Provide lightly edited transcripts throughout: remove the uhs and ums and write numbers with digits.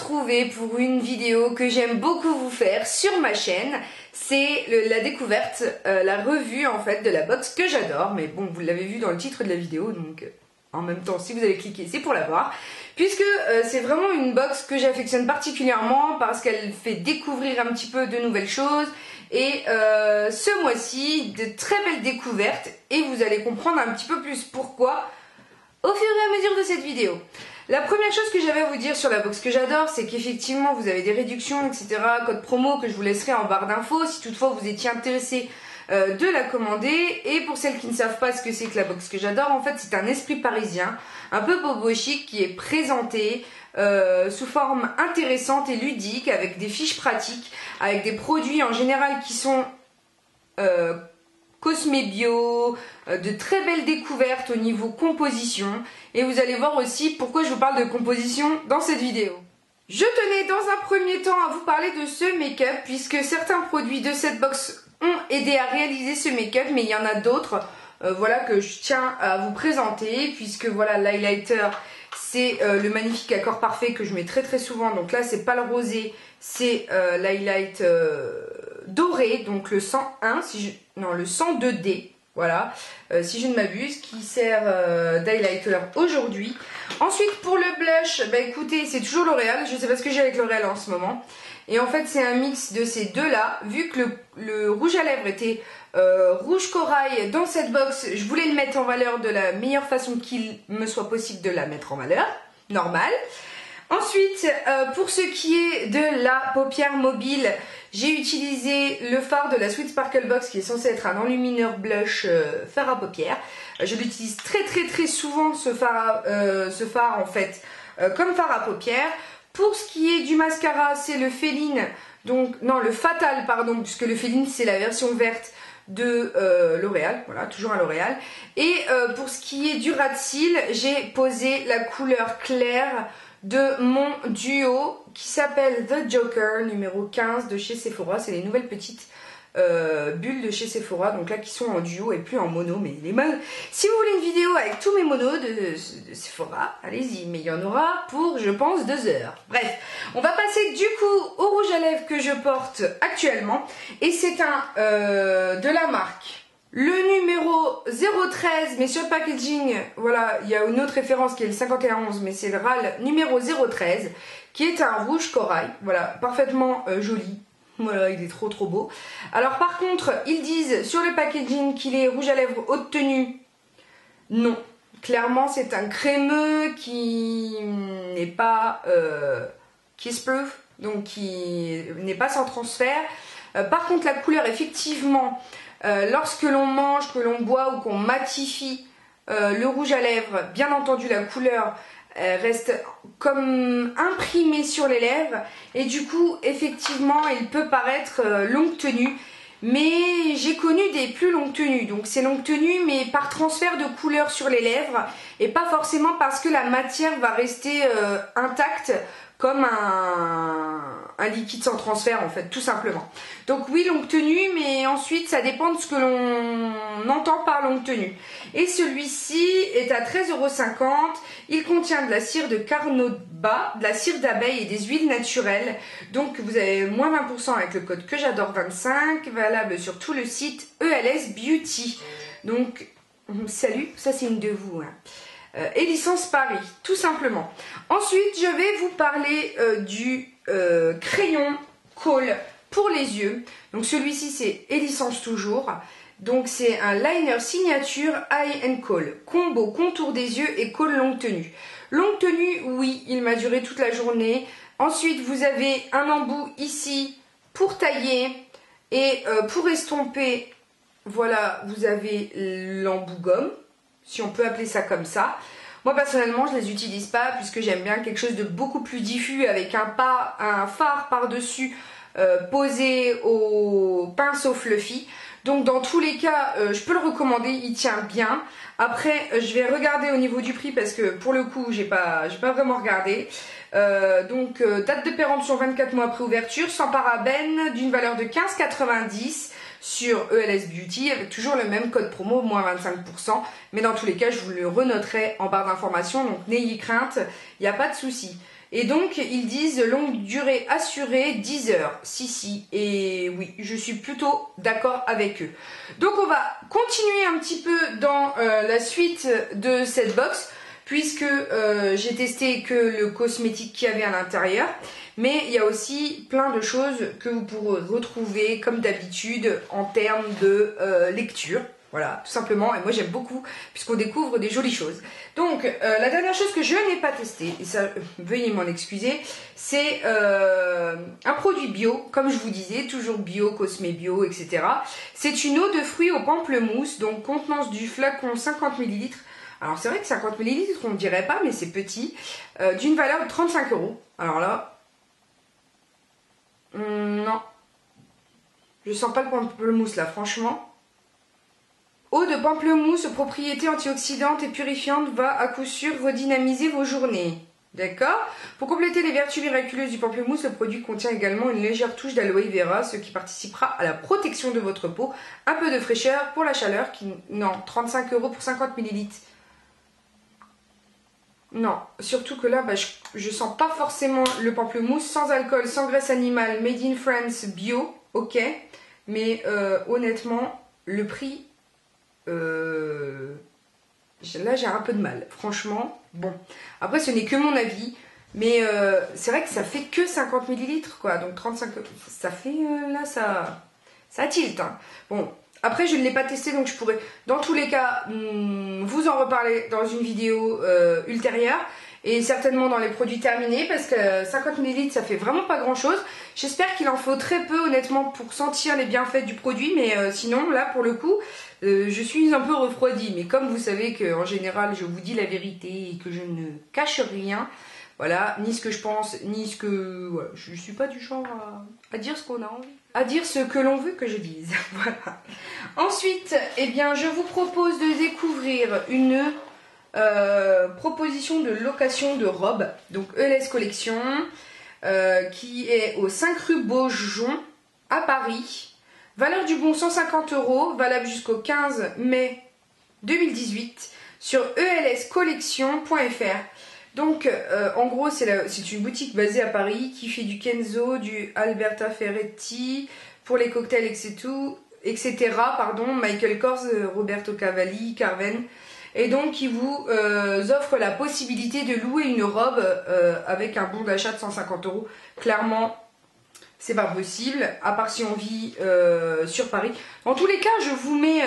retrouver pour une vidéo que j'aime beaucoup vous faire sur ma chaîne. C'est la découverte, la revue en fait de la box que j'adore. Mais bon, vous l'avez vu dans le titre de la vidéo, donc en même temps si vous avez cliqué c'est pour la voir. Puisque c'est vraiment une box que j'affectionne particulièrement parce qu'elle fait découvrir un petit peu de nouvelles choses. Et ce mois-ci, de très belles découvertes et vous allez comprendre un petit peu plus pourquoi au fur et à mesure de cette vidéo. La première chose que j'avais à vous dire sur la box que j'adore, c'est qu'effectivement vous avez des réductions, etc. Code promo que je vous laisserai en barre d'infos si toutefois vous étiez intéressé de la commander. Et pour celles qui ne savent pas ce que c'est que la box que j'adore, en fait c'est un esprit parisien, un peu bobo chic qui est présenté sous forme intéressante et ludique avec des fiches pratiques, avec des produits en général qui sont Cosmé Bio, de très belles découvertes au niveau composition et vous allez voir aussi pourquoi je vous parle de composition dans cette vidéo. Je tenais dans un premier temps à vous parler de ce make-up puisque certains produits de cette box ont aidé à réaliser ce make-up mais il y en a d'autres voilà, que je tiens à vous présenter puisque voilà l'highlighter c'est le magnifique accord parfait que je mets très souvent, donc là c'est pas le rosé, c'est l'highlight doré, donc le 101, non le 102D, voilà, si je ne m'abuse, qui sert d'highlighter aujourd'hui. Ensuite pour le blush, bah écoutez, c'est toujours L'Oréal, je sais pas ce que j'ai avec L'Oréal en ce moment. Et en fait c'est un mix de ces deux là, vu que le rouge à lèvres était rouge corail dans cette box, je voulais le mettre en valeur de la meilleure façon qu'il me soit possible de la mettre en valeur, normal. Ensuite, pour ce qui est de la paupière mobile, j'ai utilisé le fard de la Sweet Sparkle Box qui est censé être un enlumineur blush fard à paupières. Je l'utilise très souvent ce fard en fait comme fard à paupières. Pour ce qui est du mascara, c'est le Féline, donc non le Fatal pardon, puisque le Féline c'est la version verte de L'Oréal, voilà, toujours un L'Oréal. Et pour ce qui est du ras de cils, j'ai posé la couleur claire de mon duo qui s'appelle The Joker numéro 15 de chez Sephora. C'est les nouvelles petites bulles de chez Sephora, donc là qui sont en duo et plus en mono. Mais si vous voulez une vidéo avec tous mes monos de Sephora, allez-y, mais il y en aura pour je pense 2 heures. Bref, on va passer du coup au rouge à lèvres que je porte actuellement et c'est un de la marque le numéro 013, mais sur le packaging, voilà, il y a une autre référence qui est le 5111, mais c'est le RAL numéro 013, qui est un rouge corail, voilà, parfaitement joli. Voilà, il est trop beau. Alors par contre, ils disent sur le packaging qu'il est rouge à lèvres haute tenue. Non, clairement c'est un crémeux qui n'est pas kiss-proof, donc qui n'est pas sans transfert. Par contre la couleur effectivement, lorsque l'on mange, que l'on boit ou qu'on matifie le rouge à lèvres, bien entendu la couleur reste comme imprimée sur les lèvres et du coup effectivement il peut paraître longue tenue, mais j'ai connu des plus longues tenues, donc c'est longue tenue mais par transfert de couleur sur les lèvres et pas forcément parce que la matière va rester intacte comme un liquide sans transfert en fait, tout simplement. Donc oui, longue tenue, mais ensuite ça dépend de ce que l'on entend par longue tenue. Et celui-ci est à 13,50 €. Il contient de la cire de carnauba, de la cire d'abeille et des huiles naturelles. Donc vous avez moins 20% avec le code que j'adore 25, valable sur tout le site ELS Beauty. Donc salut, ça c'est une de vous, hein. Et licence Paris, tout simplement. Ensuite, je vais vous parler du crayon Kohl pour les yeux. Donc celui-ci, c'est et licence toujours. Donc c'est un liner signature Eye & Kohl. Combo contour des yeux et Kohl longue tenue. Longue tenue, oui, il m'a duré toute la journée. Ensuite, vous avez un embout ici pour tailler et pour estomper. Voilà, vous avez l'embout gomme, si on peut appeler ça comme ça. Moi personnellement je les utilise pas puisque j'aime bien quelque chose de beaucoup plus diffus avec un fard par-dessus posé au pinceau fluffy. Donc dans tous les cas je peux le recommander, il tient bien. Après je vais regarder au niveau du prix parce que pour le coup j'ai pas vraiment regardé. Donc date de péremption 24 mois après ouverture, sans parabènes, d'une valeur de 15,90 € sur ELS Beauty avec toujours le même code promo, moins 25%. Mais dans tous les cas, je vous le renoterai en barre d'informations, donc n'ayez crainte, il n'y a pas de souci. Et donc, ils disent longue durée assurée, 10 heures. Si, et oui, je suis plutôt d'accord avec eux. Donc, on va continuer un petit peu dans la suite de cette box, puisque j'ai testé que le cosmétique qu'il y avait à l'intérieur. Mais il y a aussi plein de choses que vous pourrez retrouver, comme d'habitude, en termes de lecture. Voilà, tout simplement, et moi j'aime beaucoup puisqu'on découvre des jolies choses. Donc, la dernière chose que je n'ai pas testé, et ça, veuillez m'en excuser, c'est un produit bio, comme je vous disais, toujours bio, cosmé bio, etc. C'est une eau de fruits au pamplemousse, donc contenance du flacon 50 ml. Alors c'est vrai que 50 ml, on ne dirait pas, mais c'est petit, d'une valeur de 35 €. Alors là, non, je sens pas le pamplemousse là, franchement. Eau de pamplemousse aux propriétés antioxydantes et purifiantes va à coup sûr redynamiser vos journées. D'accord? Pour compléter les vertus miraculeuses du pamplemousse, le produit contient également une légère touche d'aloe vera, ce qui participera à la protection de votre peau. Un peu de fraîcheur pour la chaleur. Non, 35 € pour 50 ml. Non, surtout que là, je sens pas forcément le pamplemousse. Sans alcool, sans graisse animale, made in France, bio, ok. Mais honnêtement, le prix... là j'ai un peu de mal, franchement. Bon, après ce n'est que mon avis, mais c'est vrai que ça fait que 50 ml quoi, donc 35 €, ça fait là ça tilt hein. Bon, après je ne l'ai pas testé, donc je pourrais dans tous les cas vous en reparler dans une vidéo ultérieure. Et certainement dans les produits terminés, parce que 50 ml ça fait vraiment pas grand chose. J'espère qu'il en faut très peu honnêtement pour sentir les bienfaits du produit, mais sinon là pour le coup je suis un peu refroidie. Mais comme vous savez qu'en général je vous dis la vérité et que je ne cache rien, voilà, ni ce que je pense, ni ce que... Voilà, je suis pas du genre à dire ce qu'on a envie, à dire ce que l'on veut que je dise. Voilà. Ensuite, eh bien je vous propose de découvrir une... proposition de location de robes, donc ELS Collection, qui est au 5 rue Beaujon à Paris. Valeur du bon 150 €, valable jusqu'au 15 mai 2018 sur elscollection.fr. Donc en gros c'est une boutique basée à Paris qui fait du Kenzo, du Alberta Ferretti pour les cocktails etc. Pardon, Michael Kors, Roberto Cavalli, Carven. Et donc qui vous offre la possibilité de louer une robe avec un bon d'achat de 150 €. Clairement, c'est pas possible, à part si on vit sur Paris. Dans tous les cas, je vous mets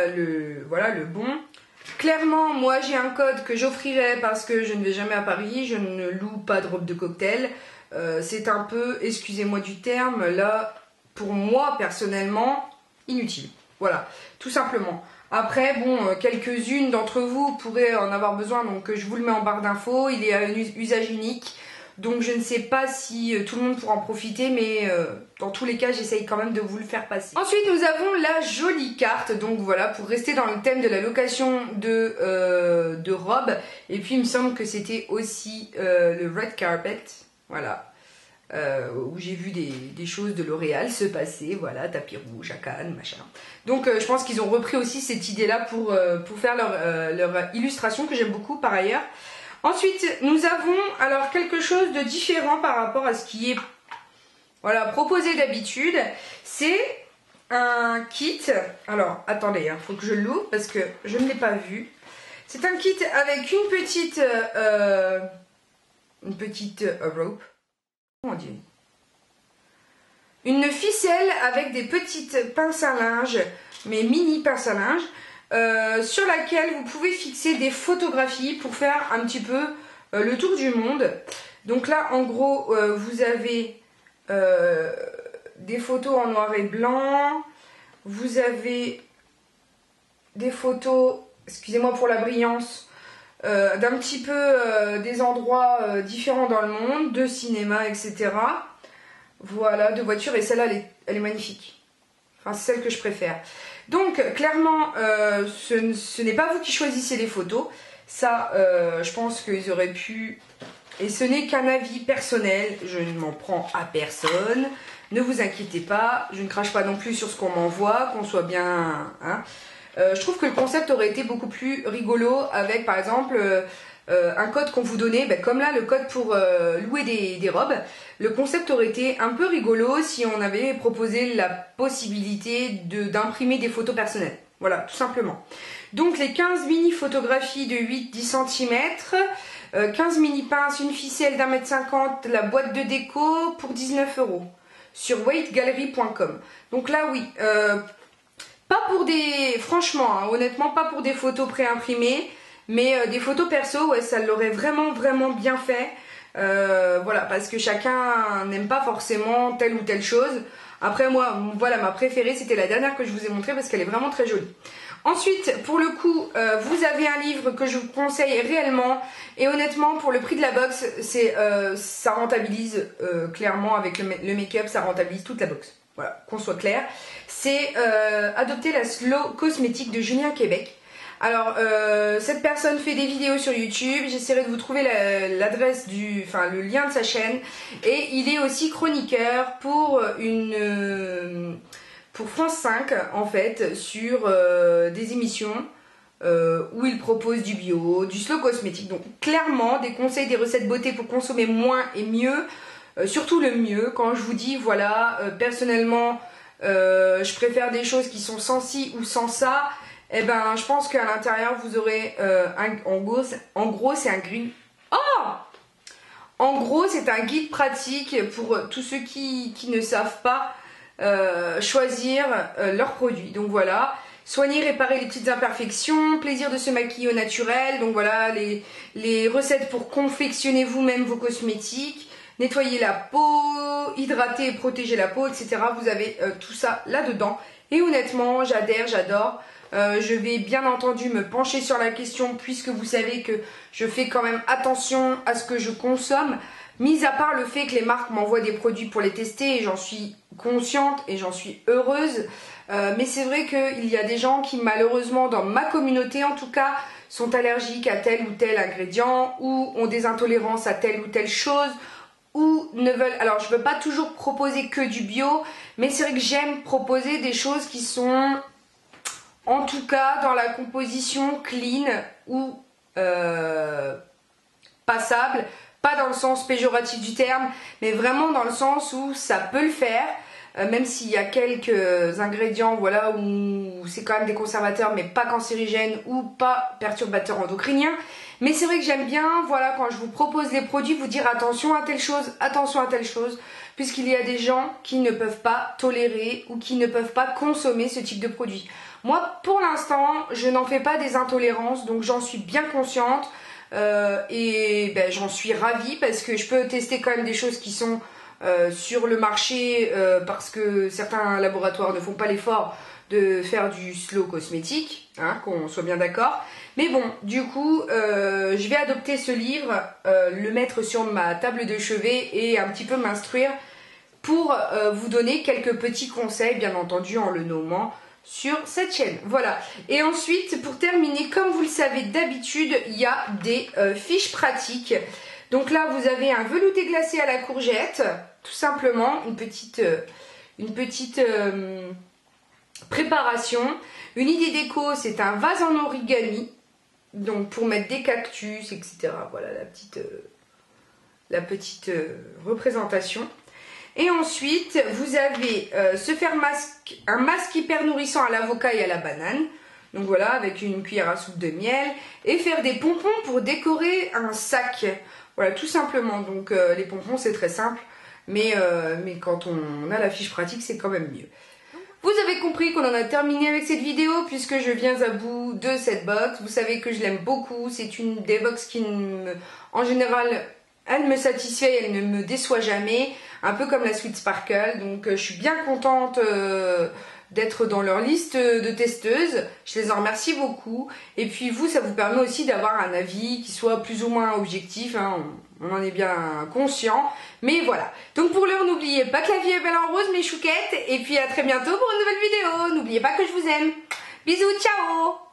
le bon. Clairement, moi j'ai un code que j'offrirai parce que je ne vais jamais à Paris, je ne loue pas de robe de cocktail. C'est un peu, excusez-moi du terme, là, pour moi personnellement, inutile. Voilà, tout simplement. Après, bon, quelques-unes d'entre vous pourraient en avoir besoin, donc je vous le mets en barre d'infos. Il est à un usage unique, donc je ne sais pas si tout le monde pourra en profiter, mais dans tous les cas, j'essaye quand même de vous le faire passer. Ensuite, nous avons la jolie carte, donc voilà, pour rester dans le thème de la location de robes. Et puis, il me semble que c'était aussi le red carpet, voilà. Où j'ai vu des choses de L'Oréal se passer, voilà, tapis rouge, à Cannes, machin. Donc je pense qu'ils ont repris aussi cette idée-là pour faire leur illustration, que j'aime beaucoup par ailleurs. Ensuite, nous avons alors quelque chose de différent par rapport à ce qui est proposé d'habitude. C'est un kit, alors attendez, faut que je l'ouvre parce que je ne l'ai pas vu. C'est un kit avec une petite rope. Comment dire ? Une ficelle avec des petites pinces à linge, mais mini pinces à linge, sur laquelle vous pouvez fixer des photographies pour faire un petit peu le tour du monde. Donc là, en gros, vous avez des photos en noir et blanc, vous avez des photos, excusez-moi pour la brillance, d'un petit peu des endroits différents dans le monde, de cinéma, etc. Voilà, de voitures, et celle-là, elle est magnifique. Enfin, c'est celle que je préfère. Donc, clairement, ce n'est pas vous qui choisissez les photos. Ça, je pense qu'ils auraient pu... Et ce n'est qu'un avis personnel, je ne m'en prends à personne. Ne vous inquiétez pas, je ne crache pas non plus sur ce qu'on m'envoie, qu'on soit bien... Hein. Je trouve que le concept aurait été beaucoup plus rigolo avec, par exemple, un code qu'on vous donnait, comme là le code pour louer des robes. Le concept aurait été un peu rigolo si on avait proposé la possibilité d'imprimer des photos personnelles. Voilà, tout simplement. Donc les 15 mini photographies de 8-10 cm, 15 mini pinces, une ficelle d'1,50 m, la boîte de déco pour 19 € sur weightgallery.com. Donc là oui, pas pour des, franchement, hein, honnêtement, pas pour des photos préimprimées, mais des photos perso, ouais, ça l'aurait vraiment bien fait. Voilà, parce que chacun n'aime pas forcément telle ou telle chose. Après moi, voilà, ma préférée c'était la dernière que je vous ai montrée parce qu'elle est vraiment très jolie. Ensuite, pour le coup, vous avez un livre que je vous conseille réellement. Et honnêtement, pour le prix de la box, ça rentabilise clairement avec le make-up, ça rentabilise toute la box. Voilà, qu'on soit clair. C'est Adopter la Slow Cosmétique de Julien Québec. Alors, cette personne fait des vidéos sur YouTube. J'essaierai de vous trouver l'adresse le lien de sa chaîne. Et il est aussi chroniqueur pour pour France 5 en fait, sur des émissions où il propose du bio, du slow cosmétique. Donc clairement des conseils, des recettes beauté pour consommer moins et mieux, surtout le mieux. Quand je vous dis voilà, personnellement je préfère des choses qui sont sans ci ou sans ça, et ben je pense qu'à l'intérieur vous aurez en gros c'est un green. Oh, en gros c'est un guide pratique pour tous ceux qui ne savent pas choisir leurs produits. Donc voilà, soigner, réparer les petites imperfections, plaisir de se maquiller au naturel. Donc voilà, les recettes pour confectionner vous-même vos cosmétiques, nettoyer la peau, hydrater et protéger la peau, etc. Vous avez tout ça là-dedans. Et honnêtement, j'adore. Je vais bien entendu me pencher sur la question puisque vous savez que je fais quand même attention à ce que je consomme. Mis à part le fait que les marques m'envoient des produits pour les tester, et j'en suis consciente et j'en suis heureuse. Mais c'est vrai qu'il y a des gens qui malheureusement, dans ma communauté en tout cas, sont allergiques à tel ou tel ingrédient ou ont des intolérances à telle ou telle chose ou ne veulent... Alors je ne veux pas toujours proposer que du bio, mais c'est vrai que j'aime proposer des choses qui sont en tout cas dans la composition clean ou passable. Pas dans le sens péjoratif du terme, mais vraiment dans le sens où ça peut le faire, même s'il y a quelques ingrédients, voilà, où c'est quand même des conservateurs, mais pas cancérigènes ou pas perturbateurs endocriniens. Mais c'est vrai que j'aime bien, voilà, quand je vous propose les produits, vous dire attention à telle chose, puisqu'il y a des gens qui ne peuvent pas tolérer ou qui ne peuvent pas consommer ce type de produit. Moi, pour l'instant, je n'en fais pas des intolérances, donc j'en suis bien consciente. Et j'en suis ravie parce que je peux tester quand même des choses qui sont sur le marché parce que certains laboratoires ne font pas l'effort de faire du slow cosmétique, hein, qu'on soit bien d'accord. Mais bon, du coup, je vais adopter ce livre, le mettre sur ma table de chevet et un petit peu m'instruire pour vous donner quelques petits conseils, bien entendu en le nommant sur cette chaîne. Voilà. Et ensuite, pour terminer, comme vous le savez d'habitude, il y a des fiches pratiques. Donc là, vous avez un velouté glacé à la courgette, tout simplement, une petite préparation. Une idée déco, c'est un vase en origami, donc pour mettre des cactus, etc. Voilà la petite représentation. Et ensuite, vous avez un masque hyper nourrissant à l'avocat et à la banane. Donc voilà, avec une cuillère à soupe de miel. Et faire des pompons pour décorer un sac. Voilà, tout simplement. Donc les pompons, c'est très simple. Mais quand on a la fiche pratique, c'est quand même mieux. Vous avez compris qu'on en a terminé avec cette vidéo puisque je viens à bout de cette box. Vous savez que je l'aime beaucoup. C'est une des box qui, en général, elle me satisfait, elle ne me déçoit jamais. Un peu comme la Sweet Sparkle. Donc je suis bien contente d'être dans leur liste de testeuses. Je les en remercie beaucoup. Et puis vous, ça vous permet aussi d'avoir un avis qui soit plus ou moins objectif. Hein. On en est bien conscient. Mais voilà. Donc pour l'heure, n'oubliez pas que la vie est belle en rose, mes chouquettes. Et puis à très bientôt pour une nouvelle vidéo. N'oubliez pas que je vous aime. Bisous, ciao!